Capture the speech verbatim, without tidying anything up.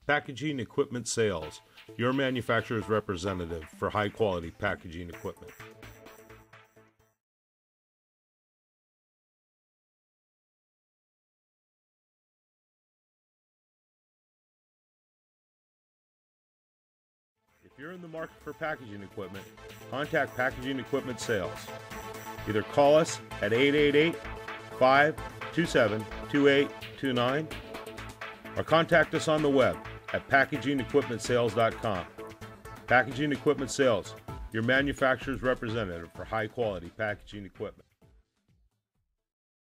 Packaging Equipment Sales, your manufacturer's representative for high quality packaging equipment. If you're in the market for packaging equipment, contact Packaging Equipment Sales. Either call us at eight eight eight, five two seven, two eight two nine or contact us on the web at packaging equipment sales dot com. Packaging Equipment Sales, your manufacturer's representative for high quality packaging equipment.